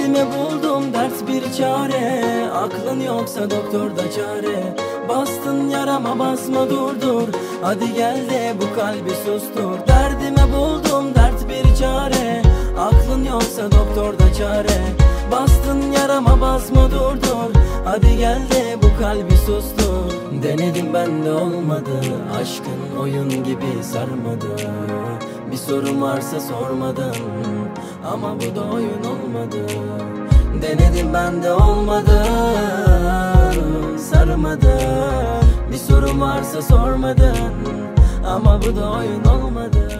Derdime buldum dert bir çare, aklın yoksa doktorda çare. Bastın yarama basma durdur, hadi gel de bu kalbi sustur. Derdime buldum dert bir çare, aklın yoksa doktorda çare. Bastın yarama basma durdur, hadi gel de bu kalbi sustur. Denedim ben de olmadı, aşkın oyun gibi sarmadı. Bir sorun varsa sormadın, ama bu da oyun olmadı. Denedim ben de olmadı, sarmadı. Bir sorun varsa sormadın, ama bu da oyun olmadı.